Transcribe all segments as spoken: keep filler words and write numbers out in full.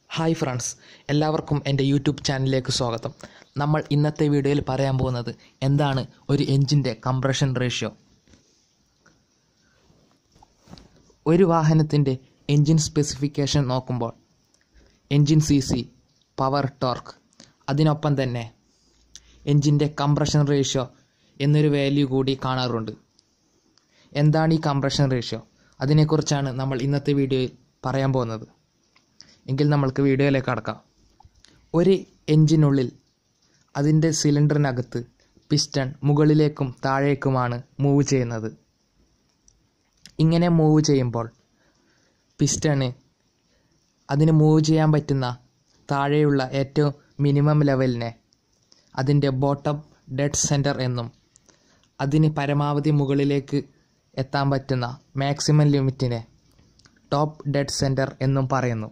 Hi friends, എല്ലാവർക്കും എൻ്റെ YouTube ചാനലിലേക്ക് സ്വാഗതം. നമ്മൾ ഇന്നത്തെ വീഡിയോയിൽ പറയാൻ പോകുന്നത് എന്താണ് ഒരു എഞ്ചിൻ്റെ കംപ്രഷൻ റേഷ്യോ. ഒരു വാഹനത്തിൻ്റെ എഞ്ചിൻ സ്പെസിഫിക്കേഷൻ നോക്കുമ്പോൾ engine C C, power, torque, അതിനൊപ്പം തന്നെ എഞ്ചിൻ്റെ കംപ്രഷൻ റേഷ്യോ എന്നൊരു വാല്യൂ കൂടി കാണാറുണ്ട്. എന്താണ് ഈ കംപ്രഷൻ റേഷ്യോ? അതിനെക്കുറിച്ചാണ് നമ്മൾ ഇന്നത്തെ വീഡിയോയിൽ പറയാൻ പോകുന്നത്. എങ്കിൽ നമ്മൾക്ക് വീഡിയോയിലേക്ക് കടക്കാം. ഒരു എഞ്ചിനുള്ളിൽ അതിൻ്റെ സിലിണ്ടറിനകത്ത് പിസ്റ്റൺ മുകളിലേക്കും താഴേക്കുമാണ് മൂവ് ചെയ്യുന്നത്. ഇങ്ങനെ മൂവ് ചെയ്യുമ്പോൾ പിസ്റ്റണ് അതിന് മൂവ് ചെയ്യാൻ പറ്റുന്ന താഴെയുള്ള ഏറ്റവും മിനിമം ലെവലിനെ അതിൻ്റെ ബോട്ടം ഡെഡ് സെൻറ്റർ എന്നും അതിന് പരമാവധി മുകളിലേക്ക് എത്താൻ പറ്റുന്ന മാക്സിമം ലിമിറ്റിനെ ടോപ്പ് ഡെഡ് സെൻറ്റർ എന്നും പറയുന്നു.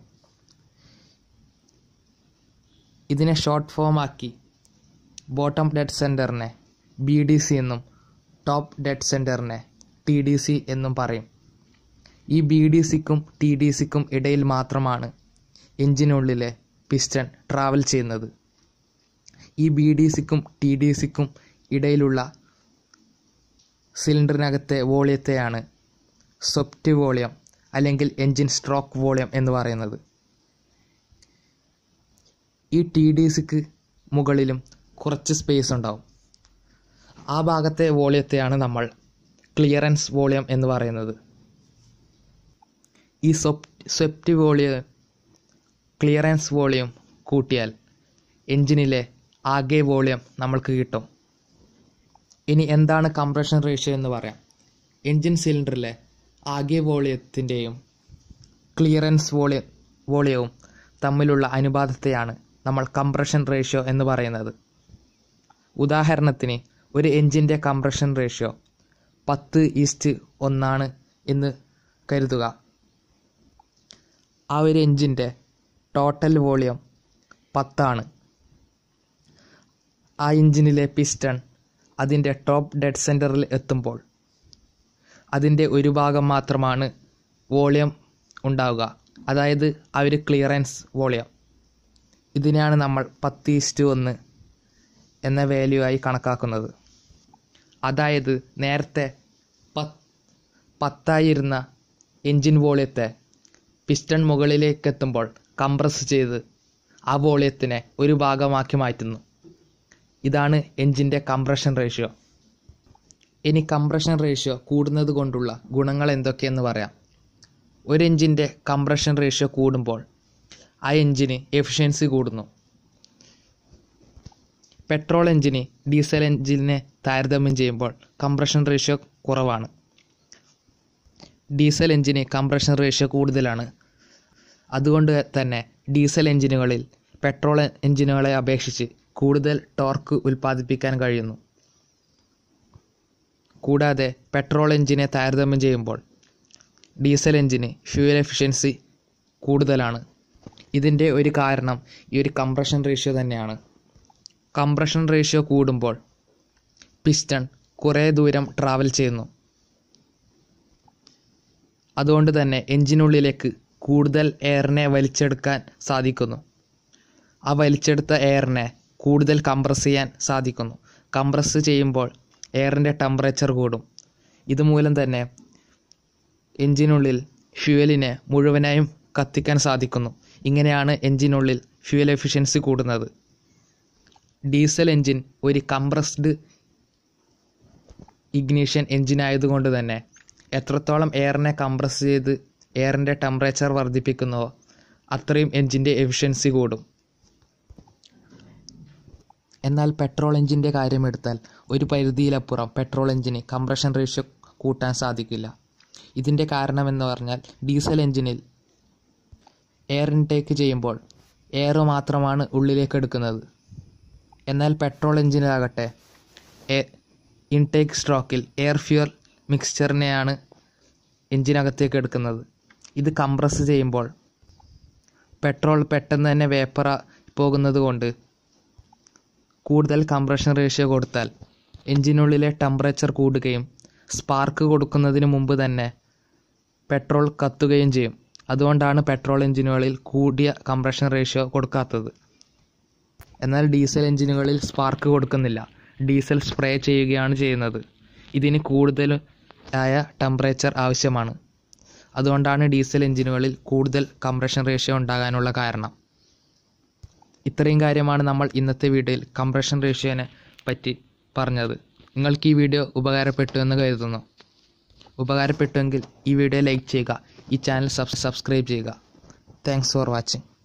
ഇതിനെ ഷോർട്ട് ഫോം ആക്കി ബോട്ടം ഡെഡ് സെൻറ്ററിനെ ബി ഡി സി എന്നും ടോപ്പ് ഡെഡ് സെൻറ്ററിനെ ടി ഡി സി എന്നും പറയും. ഈ ബി ഡി സിക്കും ടി ഡി സിക്കും ഇടയിൽ മാത്രമാണ് എഞ്ചിനുള്ളിലെ പിസ്റ്റൺ ട്രാവൽ ചെയ്യുന്നത്. ഈ ബി ഡി സിക്കും ടി ഡി സിക്കും ഇടയിലുള്ള സിലിണ്ടറിനകത്തെ വോളിയത്തെയാണ് സ്വെപ്റ്റ് വോളിയം അല്ലെങ്കിൽ എൻജിൻ സ്ട്രോക്ക് വോളിയം എന്ന് പറയുന്നത്. ഈ ടി ഡി സിക്ക് മുകളിലും കുറച്ച് സ്പേസ് ഉണ്ടാവും. ആ ഭാഗത്തെ വോളിയത്തെയാണ് നമ്മൾ ക്ലിയറൻസ് വോളിയം എന്ന് പറയുന്നത്. ഈ സ്വെപ്റ്റ് വോളിയം ക്ലിയറൻസ് വോളിയം കൂട്ടിയാൽ എൻജിനിലെ ആകെ വോളിയം നമ്മൾക്ക് കിട്ടും. ഇനി എന്താണ് കംപ്രഷൻ റേഷ്യോ എന്ന് പറയാം. എൻജിൻ സിലിണ്ടറിലെ ആകെ വോളിയത്തിൻ്റെയും ക്ലിയറൻസ് വോളിയം വോളിയവും തമ്മിലുള്ള അനുപാതത്തെയാണ് നമ്മൾ കംപ്രഷൻ റേഷ്യോ എന്ന് പറയുന്നത്. ഉദാഹരണത്തിന് ഒരു എൻജിൻ്റെ കംപ്രഷൻ റേഷ്യോ പത്ത് ഈസ്റ്റ് ഒന്നാണ് എന്ന് കരുതുക. ആ ഒരു എൻജിൻ്റെ ടോട്ടൽ വോളിയം പത്താണ്. ആ എൻജിനിലെ പിസ്റ്റൺ അതിൻ്റെ ടോപ്പ് ഡെഡ് സെൻറ്ററിൽ എത്തുമ്പോൾ അതിൻ്റെ ഒരു ഭാഗം മാത്രമാണ് വോളിയം ഉണ്ടാവുക, അതായത് ആ ഒരു ക്ലിയറൻസ് വോളിയം. ഇതിനെയാണ് നമ്മൾ പത്ത് ഈസ്റ്റ് ഒന്ന് എന്ന വാല്യൂ ആയി കണക്കാക്കുന്നത്. അതായത് നേരത്തെ പത്ത് പത്തായിരുന്ന എൻജിൻ വോളിയത്തെ പിസ്റ്റൺ മുകളിലേക്ക് എത്തുമ്പോൾ കംപ്രസ് ചെയ്ത് ആ വോളിയത്തിനെ ഒരു ഭാഗമാക്കി മാറ്റുന്നു. ഇതാണ് എൻജിൻ്റെ കംപ്രഷൻ റേഷ്യോ. ഇനി കംപ്രഷൻ റേഷ്യോ കൂടുന്നത് കൊണ്ടുള്ള ഗുണങ്ങൾ എന്തൊക്കെയെന്ന് പറയാം. ഒരു എൻജിൻ്റെ കംപ്രഷൻ റേഷ്യോ കൂടുമ്പോൾ ആ എൻജിന് എഫിഷ്യൻസി കൂടുന്നു. പെട്രോൾ എൻജിന് ഡീസൽ എൻജിനെ താരതമ്യം ചെയ്യുമ്പോൾ കംപ്രഷൻ റേഷ്യോ കുറവാണ്. ഡീസൽ എൻജിന് കംപ്രഷൻ റേഷ്യോ കൂടുതലാണ്. അതുകൊണ്ട് തന്നെ ഡീസൽ എൻജിനുകളിൽ പെട്രോൾ എൻജിനുകളെ അപേക്ഷിച്ച് കൂടുതൽ ടോർക്ക് ഉൽപ്പാദിപ്പിക്കാൻ കഴിയുന്നു. കൂടാതെ പെട്രോൾ എൻജിനെ താരതമ്യം ചെയ്യുമ്പോൾ ഡീസൽ എൻജിന് ഫ്യൂവൽ എഫിഷ്യൻസി കൂടുതലാണ്. ഇതിൻ്റെ ഒരു കാരണം ഈ ഒരു കംപ്രഷൻ റേഷ്യോ തന്നെയാണ്. കംപ്രഷൻ റേഷ്യോ കൂടുമ്പോൾ പിസ്റ്റൺ കുറേ ദൂരം ട്രാവൽ ചെയ്യുന്നു. അതുകൊണ്ട് തന്നെ എൻജിനുള്ളിലേക്ക് കൂടുതൽ എയറിനെ വലിച്ചെടുക്കാൻ സാധിക്കുന്നു. ആ വലിച്ചെടുത്ത എയറിനെ കൂടുതൽ കംപ്രസ് ചെയ്യാൻ സാധിക്കുന്നു. കംപ്രസ് ചെയ്യുമ്പോൾ എയറിൻ്റെ ടെമ്പറേച്ചർ കൂടും. ഇതുമൂലം തന്നെ എൻജിനുള്ളിൽ ഫ്യൂവലിനെ മുഴുവനായും കത്തിക്കാൻ സാധിക്കുന്നു. ഇങ്ങനെയാണ് എൻജിനുള്ളിൽ ഫ്യൂവൽ എഫിഷ്യൻസി കൂടുന്നത്. ഡീസൽ എൻജിൻ ഒരു കംപ്രസ്ഡ് ഇഗ്നിഷൻ എൻജിൻ ആയതുകൊണ്ട് തന്നെ എത്രത്തോളം എയറിനെ കംപ്രസ് ചെയ്ത് എയറിൻ്റെ ടെമ്പറേച്ചർ വർദ്ധിപ്പിക്കുന്നുവോ അത്രയും എൻജിൻ്റെ എഫിഷ്യൻസി കൂടും. എന്നാൽ പെട്രോൾ എൻജിൻ്റെ കാര്യമെടുത്താൽ ഒരു പരിധിയിലപ്പുറം പെട്രോൾ എൻജിന് കംപ്രഷൻ റേഷ്യോ കൂട്ടാൻ സാധിക്കില്ല. ഇതിൻ്റെ കാരണമെന്ന് പറഞ്ഞാൽ ഡീസൽ എൻജിനിൽ എയർ ഇൻടേക്ക് ചെയ്യുമ്പോൾ എയർ മാത്രമാണ് ഉള്ളിലേക്ക് എടുക്കുന്നത്. എന്നാൽ പെട്രോൾ എൻജിനിലാകട്ടെ ഇൻടേക്ക് സ്ട്രോക്കിൽ എയർ ഫ്യൂവൽ മിക്സ്ചറിനെയാണ് എൻജിനകത്തേക്ക് എടുക്കുന്നത്. ഇത് കംപ്രസ് ചെയ്യുമ്പോൾ പെട്രോൾ പെട്ടെന്ന് തന്നെ വേപ്പറ പോകുന്നത് കൊണ്ട് കൂടുതൽ കംപ്രഷൻ റേഷ്യോ കൊടുത്താൽ എൻജിനുള്ളിലെ ടെമ്പറേച്ചർ കൂടുകയും സ്പാർക്ക് കൊടുക്കുന്നതിന് മുമ്പ് തന്നെ പെട്രോൾ കത്തുകയും ചെയ്യും. അതുകൊണ്ടാണ് പെട്രോൾ എഞ്ചിനുകളിൽ കൂടിയ കംപ്രഷൻ റേഷ്യോ കൊടുക്കാത്തത്. എന്നാൽ ഡീസൽ എഞ്ചിനുകളിൽ സ്പാർക്ക് കൊടുക്കുന്നില്ല, ഡീസൽ സ്പ്രേ ചെയ്യുകയാണ് ചെയ്യുന്നത്. ഇതിന് കൂടുതൽ ആയ ടെമ്പറേച്ചർ ആവശ്യമാണ്. അതുകൊണ്ടാണ് ഡീസൽ എഞ്ചിനുകളിൽ കൂടുതൽ കംപ്രഷൻ റേഷ്യോ ഉണ്ടാകാനുള്ള കാരണം. ഇത്രയും കാര്യമാണ് നമ്മൾ ഇന്നത്തെ വീഡിയോയിൽ കംപ്രഷൻ റേഷ്യോനെ പറ്റി പറഞ്ഞത്. നിങ്ങൾക്ക് ഈ വീഡിയോ ഉപകാരപ്പെട്ടു എന്ന് കരുതുന്നു. ഉപകാരപ്പെട്ടുവെങ്കിൽ ഈ വീഡിയോ ലൈക്ക് ചെയ്യുക, ഈ ചാനൽ സബ്സ്ക്രൈബ് ചെയ്യുക. Thanks for watching.